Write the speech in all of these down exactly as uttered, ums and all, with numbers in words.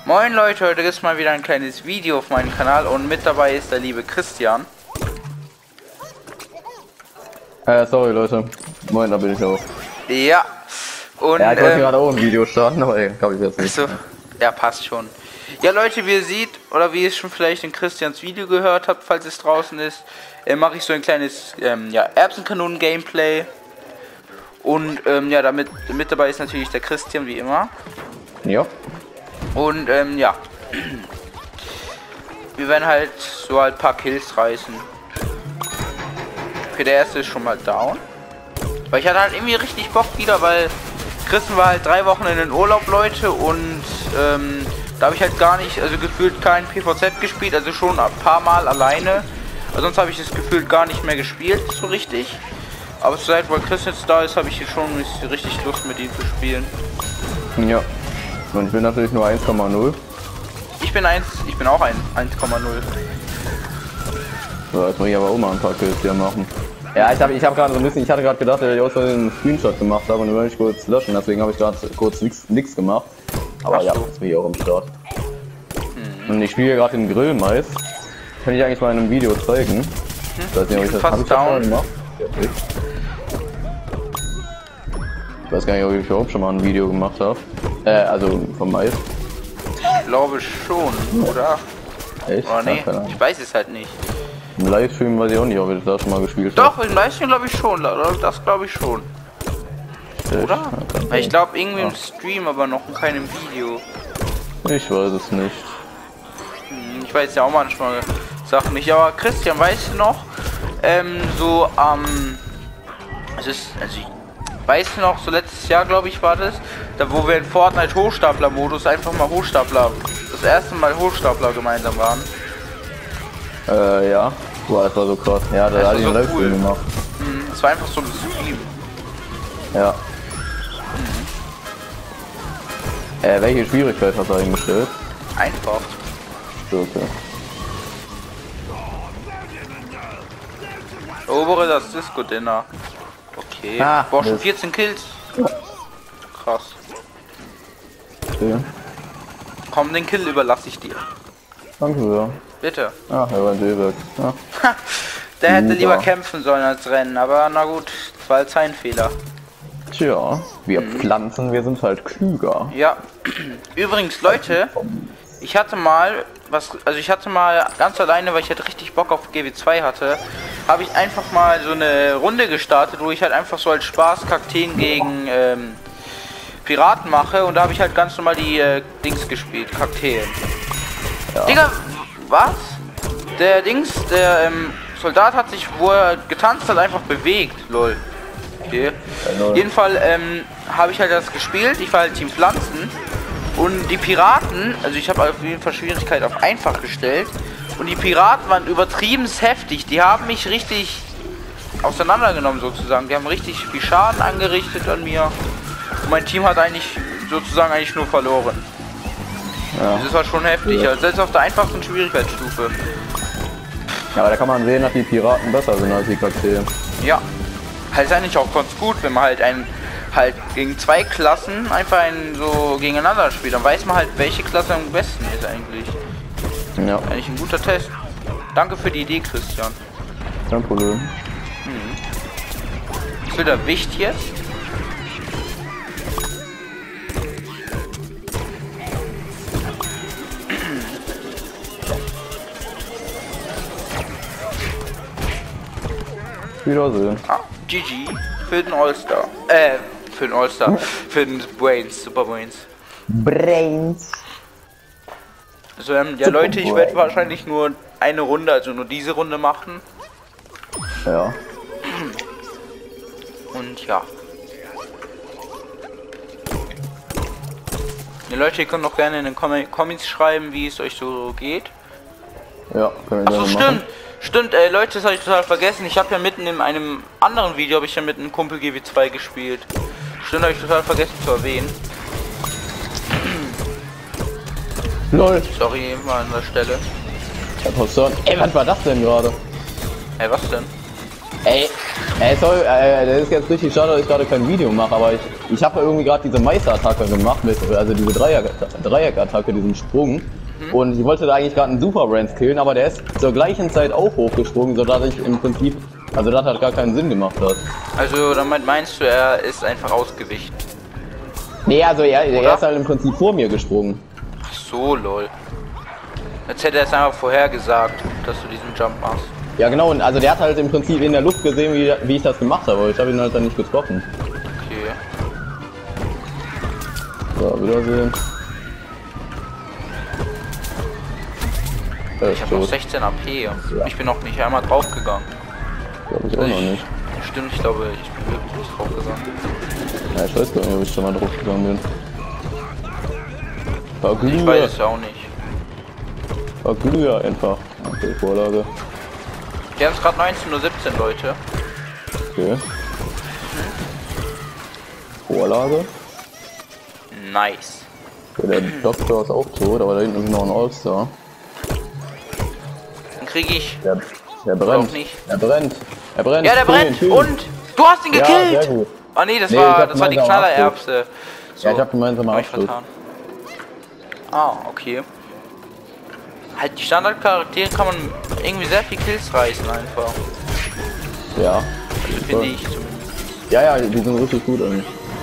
Moin Leute, heute ist mal wieder ein kleines Video auf meinem Kanal und mit dabei ist der liebe Christian. Äh, sorry Leute. Moin, da bin ich auch. Ja. Und, ja, ich wollte ähm, gerade auch ein Video starten, aber ey, glaube ich jetzt nicht. So, ja, passt schon. Ja Leute, wie ihr seht, oder wie ihr es schon vielleicht in Christians Video gehört habt, falls es draußen ist, äh, mache ich so ein kleines ähm, ja, Erbsenkanonen-Gameplay. Und ähm, ja, damit mit dabei ist natürlich der Christian, wie immer. Ja. Und ähm, ja. Wir werden halt so halt ein paar Kills reißen. Okay, der erste ist schon mal down. Weil ich hatte halt irgendwie richtig Bock wieder, weil Christian war halt drei Wochen in den Urlaub, Leute, und ähm, da habe ich halt gar nicht, also gefühlt kein P V Z gespielt, also schon ein paar Mal alleine. Aber sonst habe ich das gefühlt gar nicht mehr gespielt, so richtig. Aber seit weil Christian jetzt da ist, habe ich hier schon richtig Lust mit ihm zu spielen. Ja. Und ich bin natürlich nur eins Komma null. Ich bin eins, ich bin auch ein eins Komma null. So, jetzt muss ich aber auch mal ein paar Kills hier machen. Ja, ich habe ich hab gerade so ein bisschen, ich hatte gerade gedacht, dass ich auch einen Screenshot gemacht habe und dann wollte ich kurz löschen, deswegen habe ich gerade kurz nichts gemacht. Aber ja, jetzt bin ich auch am Start. Hm. Und ich spiele gerade den Grillmais. Kann ich eigentlich mal in einem Video zeigen. Hm. Ich weiß nicht, ob ich das, hab ich das schon gemacht. Ja, ich weiß gar nicht, ob ich überhaupt schon mal ein Video gemacht habe. Äh, also vom Mais. Ich glaube schon, oder? Echt? Oh nee, ja, ich weiß es halt nicht. Im Livestream weiß ich auch nicht, ob ich das schon mal gespielt habe. Doch, im Livestream glaube ich schon, das glaube ich schon. Echt? Oder? Ja, ich glaube irgendwie im Stream, aber noch in keinem Video. Ich weiß es nicht. Hm, ich weiß ja auch manchmal Sachen nicht, aber Christian, weißt du noch, ähm, so am, ähm, es ist, also ich weiß noch, so letztes Jahr glaube ich war das, da wo wir in Fortnite Hochstapler-Modus einfach mal Hochstapler, das erste Mal Hochstapler gemeinsam waren. Äh, ja. Boah, das war so krass. Ja, da hatte ich einen so Livestream cool gemacht. Mhm, das war einfach so ein Stream. Ja. Mhm. Äh, welche Schwierigkeit hast du eingestellt? Einfach. So, okay. Obere das Disco-Dinner. Okay. Ah, Boah, schon vierzehn Kills. Krass. Okay. Komm, den Kill überlasse ich dir. Danke sehr. Bitte. Ach, er war ein Debug. Ja. Der hätte Super. lieber kämpfen sollen als rennen, aber na gut, das war halt sein Fehler. Tja, wir Mhm. Pflanzen, wir sind halt klüger. Ja. Übrigens, Leute, ich hatte mal, was, also ich hatte mal ganz alleine, weil ich halt richtig Bock auf G W zwei hatte, habe ich einfach mal so eine Runde gestartet, wo ich halt einfach so als Spaß Kakteen gegen ähm, Piraten mache, und da habe ich halt ganz normal die äh, Dings gespielt, Kakteen. Ja. Digga, was? Der Dings, der ähm, Soldat hat sich, wo er getanzt hat, einfach bewegt, lol. Okay. Ja, Jedenfalls ähm, habe ich halt das gespielt, ich war halt Team Pflanzen, und die Piraten, also ich habe auf jeden Fall Schwierigkeit auf einfach gestellt, und die Piraten waren übertrieben heftig, die haben mich richtig auseinandergenommen sozusagen, die haben richtig viel Schaden angerichtet an mir, und mein Team hat eigentlich sozusagen eigentlich nur verloren. Ja. Das war schon heftig, Ja. also selbst auf der einfachsten Schwierigkeitsstufe. Ja, aber da kann man sehen, dass die Piraten besser sind als die Kakteen. Ja, halt ist eigentlich auch ganz gut, wenn man halt ein halt gegen zwei Klassen einfach ein so gegeneinander spielt, dann weiß man halt, welche Klasse am besten ist eigentlich. Ja, Eigentlich ein guter Test. Danke für die Idee, Christian. kein Problem. Mhm. Ist wieder wichtig jetzt? Wiedersehen. Ah, G G für den All-Star. Äh, für den All-Star. Für den Brains, Super Brains. Brains. Also, ähm, ja Super Leute, ich Brains. werde wahrscheinlich nur eine Runde, also nur diese Runde machen. Ja. Und ja. Ja Leute, ihr könnt auch gerne in den Com Comments schreiben, wie es euch so geht. Ja, können wir Achso, gerne stimmt. machen. Stimmt, äh, Leute, das habe ich total vergessen. Ich habe ja mitten in einem anderen Video, habe ich ja mit einem Kumpel G W zwei gespielt. Stimmt, habe ich total vergessen zu erwähnen. Lol. Sorry, mal an der Stelle. Ja, Poston. Ey, was war das denn gerade? Ey, was denn? Ey, ey, sorry, äh, das ist jetzt richtig schade, dass ich gerade kein Video mache, aber ich ich habe irgendwie gerade diese Meister-Attacke gemacht, mit, also diese Dreieck-Attacke, diesen Sprung. Mhm. Und ich wollte da eigentlich gerade einen Super Brands killen, aber der ist zur gleichen Zeit auch hochgesprungen, sodass ich im Prinzip, also das hat gar keinen Sinn gemacht hat. Also damit meinst du, er ist einfach ausgewichen? Nee, also er, er ist halt im Prinzip vor mir gesprungen. Ach so, lol. Jetzt hätte er es einfach vorhergesagt, dass du diesen Jump machst. Ja genau, und also der hat halt im Prinzip in der Luft gesehen, wie, wie ich das gemacht habe, aber ich habe ihn halt dann nicht getroffen. Okay. So, wiedersehen. Äh, ich habe noch sechzehn A P. Ja. Ich bin noch nicht einmal draufgegangen. Glaube ich auch noch nicht. Stimmt, ich glaube, ich bin wirklich nicht draufgegangen. Ja, ich weiß gar nicht, ob ich schon mal draufgegangen bin. Verglühe. Ich weiß es auch nicht. Verglühe einfach. Okay, Vorlage. Wir haben es gerade neunzehn Uhr siebzehn, Leute. Okay. Vorlage. Nice. Okay, der Doktor ist auch tot, aber da hinten ist noch ein All-Star. Dann kriege ich. Der, der brennt. Nicht. Er brennt. Er brennt. Ja, der brennt. Kill, Und du hast ihn gekillt. Ja, sehr gut. Oh nee, das nee, war das war die Knallererbse. So, ja, ich hab gemeinsam hab ich vertan. Ah, okay. Halt die Standardcharaktere kann man irgendwie sehr viel Kills reißen einfach. Ja. Also finde ich zumindest. Ja, ja, die sind richtig gut irgendwie.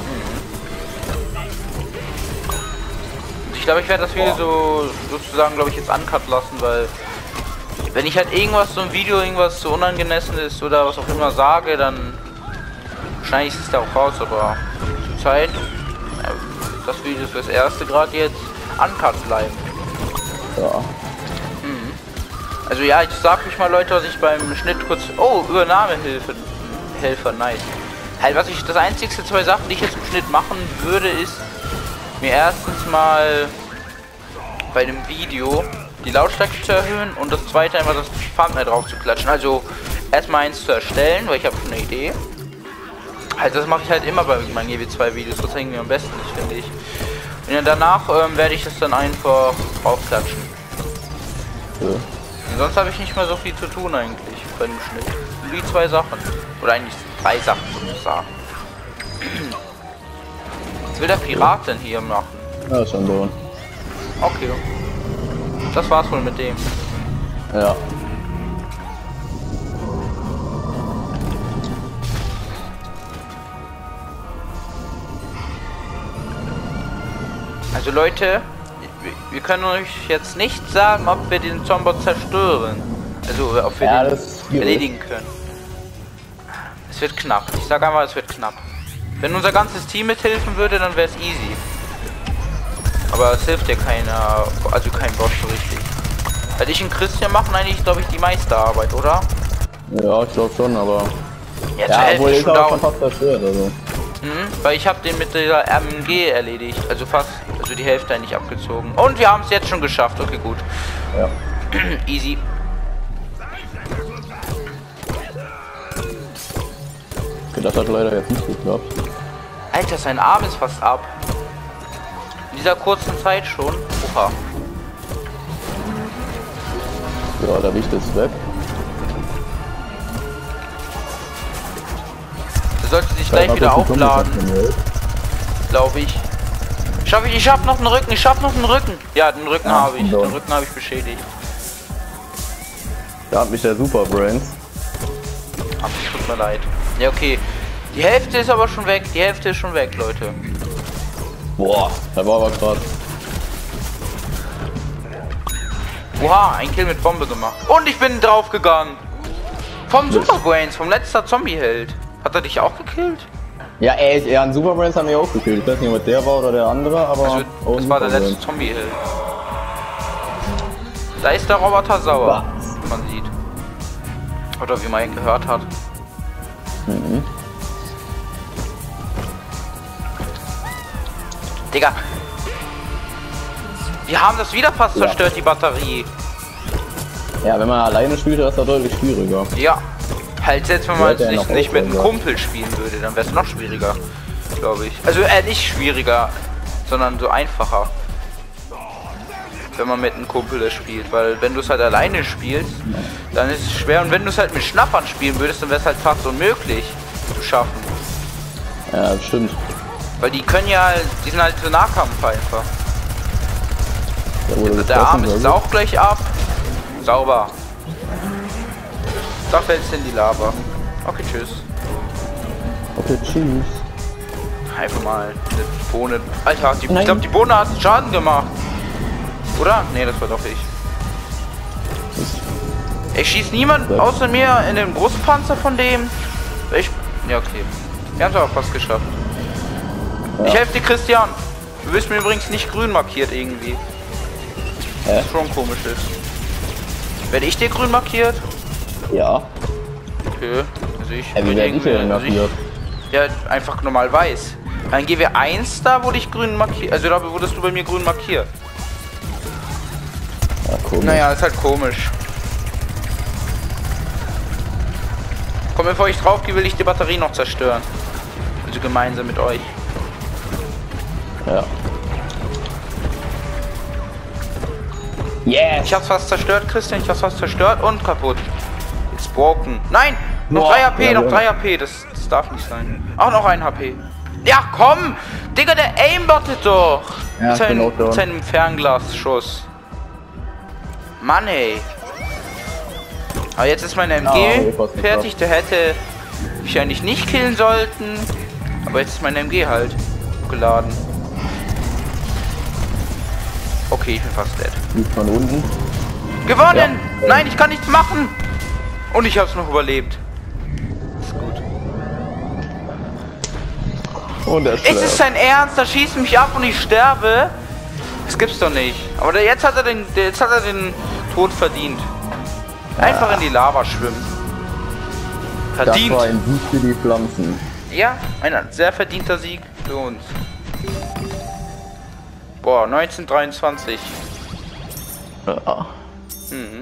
Ich glaube, ich werde das Video so sozusagen, glaube ich, jetzt uncut lassen, weil wenn ich halt irgendwas, so ein Video, irgendwas so unangemessen ist oder was auch immer sage, dann schneide ich es da auch raus, aber zur Zeit, ja, das Video ist das erste gerade jetzt, uncut bleiben. Ja. Mhm. Also ja, ich sag mich mal, Leute, was ich beim Schnitt kurz, oh, Übernahmehilfe, Helfer, nice. Halt, was ich, das einzigste zwei Sachen, die ich jetzt im Schnitt machen würde, ist mir erstens mal bei dem Video die Lautstärke zu erhöhen und das zweite einfach das Thumbnail drauf zu klatschen. Also erstmal eins zu erstellen, weil ich habe schon eine Idee. Halt, das mache ich halt immer bei meinen G W zwei Videos, das hängt mir am besten nicht, finde ich. Und dann danach ähm, werde ich das dann einfach draufklatschen. Ja. Und sonst habe ich nicht mehr so viel zu tun eigentlich bei dem Schnitt. Die zwei Sachen. Oder eigentlich drei Sachen sozusagen. Was will der Pirat denn hier machen? Ja, schon so. Okay. Das war's wohl mit dem. Ja. Also Leute, wir können euch jetzt nicht sagen, ob wir den Zombot zerstören. Also ob wir ja, den das erledigen können. Es wird knapp. Ich sag einmal, es wird knapp. Wenn unser ganzes Team mithelfen würde, dann wäre es easy. Aber es hilft ja keiner, also kein Boss so richtig. Weil ich und Christian machen eigentlich, glaube ich, die meiste Arbeit, oder? Ja, ich glaube schon, aber... Ja, ja, obwohl ich schon auch schon fast zerstört, also. Mhm, weil ich habe den mit der M M G erledigt, also fast, also die Hälfte eigentlich abgezogen. Und wir haben es jetzt schon geschafft, okay, gut. Ja. Easy. Okay, das hat leider jetzt nicht geklappt. Alter, sein Arm ist fast ab. In dieser kurzen Zeit schon. Oha. Ja, der Licht ist weg. Der sollte sich gleich wieder aufladen. Glaube ich. Schaff ich, ich schaff noch einen Rücken, ich schaff noch einen Rücken. Ja, den Rücken ja, habe ich. Den Rücken habe ich beschädigt. Da hat mich der Super Brains. Ach, tut mir leid. Ja, okay. Die Hälfte ist aber schon weg. Die Hälfte ist schon weg, Leute. Boah, da war aber krass. Oha, ein Kill mit Bombe gemacht. Und ich bin draufgegangen. Vom Super Brains, vom letzter Zombie-Held. Hat er dich auch gekillt? Ja, ey, ja, ein Super Brains hat mich auch gekillt. Ich weiß nicht, ob der war oder der andere, aber... Also, oh, das war der letzte Brains. Zombie-Held. Da ist der Roboter sauer, wie man sieht. Oder wie man ihn gehört hat. Mhm. Digga. Wir haben das wieder fast ja. zerstört, die Batterie. Ja, wenn man alleine spielt, ist das deutlich schwieriger. Ja. Halt, selbst wenn man es nicht, nicht mit einem ja. Kumpel spielen würde, dann wäre es noch schwieriger. Glaube ich. Also, äh, nicht schwieriger, sondern so einfacher. Wenn man mit einem Kumpel das spielt. Weil, wenn du es halt alleine spielst, dann ist es schwer. Und wenn du es halt mit Schnappern spielen würdest, dann wäre es halt fast unmöglich zu schaffen. Ja, stimmt. Weil die können ja, die sind halt so Nahkampf einfach. Ja, Der Arm ist jetzt auch gleich ab. Sauber. Da fällt's in die Lava. Okay, tschüss. Okay, tschüss. Einfach mal eine Bohne. Alter, die, ich glaube die Bohne hat Schaden gemacht. Oder? Nee, das war doch ich. Ich schieß niemand außer mir in den Brustpanzer von dem. Ich. Ja, okay. Wir haben es aber fast geschafft. Ja. Ich helfe dir, Christian. Du bist mir übrigens nicht grün markiert irgendwie. Hä? Was schon komisch ist. Werde ich dir grün markiert? Ja. Okay. Also ich. Ja, wie werde ich denn markiert? Ja, einfach normal weiß. Dann G W eins, da wurde ich grün markiert. Also da wurdest du bei mir grün markiert. Ja, komisch. Naja, ist halt komisch. Komm, bevor ich drauf gehe, will ich die Batterie noch zerstören. Also gemeinsam mit euch. Ja. Yes! Ich hab's fast zerstört, Christian. Ich hab's fast zerstört und kaputt. It's broken. Nein! Noch Boah, drei H P, ja, noch ja. drei H P. Das, das darf nicht sein. Auch noch ein H P. Ja, komm! Digga, der aimbottet doch! Ja, mit, seinem, ich bin auch mit down. seinem Fernglasschuss. Mann, ey. Aber jetzt ist mein M G okay, fast nicht fertig. Der hätte mich eigentlich nicht killen sollten. Aber jetzt ist mein M G halt geladen. Okay, ich bin fast dead. Liegt von unten. Gewonnen! Ja. Nein, ich kann nichts machen! Und ich hab's noch überlebt. Ist gut. Und der Ist es sein Ernst? Da schießt mich ab und ich sterbe? Das gibt's doch nicht. Aber der, jetzt hat er den, der, jetzt hat er den Tod verdient. Einfach Ja. in die Lava schwimmen. Das Verdient. war ein Sieg für die Pflanzen. Ja, ein sehr verdienter Sieg für uns. Boah, neunzehnhundertdreiundzwanzig. Ja. Mhm.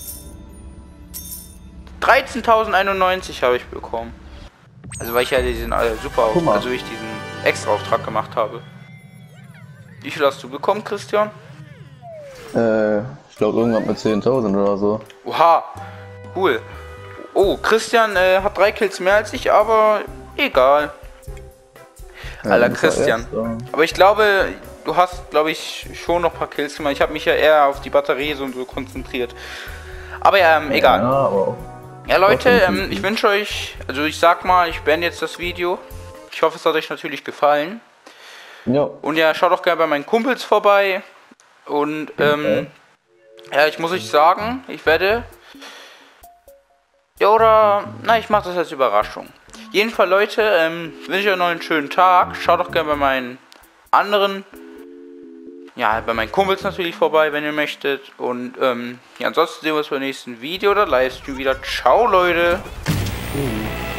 dreizehntausendeinundneunzig habe ich bekommen. Also weil ich ja diesen äh, super, Guck mal. also ich diesen extra Auftrag gemacht habe. Wie viel hast du bekommen, Christian? Äh, ich glaube irgendwann mit zehntausend oder so. Oha, cool. Oh, Christian äh, hat drei Kills mehr als ich, aber egal. Ja, Alter, das war Christian. erst, äh, Aber ich glaube, du hast, glaube ich, schon noch ein paar Kills gemacht. Ich habe mich ja eher auf die Batterie so und so konzentriert. Aber ja, ähm, egal. Ja, aber Ja, Leute, Definitiv. ähm, ich wünsche euch, also ich sag mal, ich beende jetzt das Video. Ich hoffe, es hat euch natürlich gefallen. ja. Und ja, schaut doch gerne bei meinen Kumpels vorbei. Und ähm, ja, ich muss euch sagen, ich werde... Ja, oder... Na, ich mache das als Überraschung. Jedenfalls, Leute, ähm, wünsche ich euch noch einen schönen Tag. Schaut doch gerne bei meinen anderen... Ja, bei meinen Kumpels natürlich vorbei, wenn ihr möchtet. Und ähm, ja, ansonsten sehen wir uns beim nächsten Video oder Livestream wieder. Ciao, Leute! Mhm.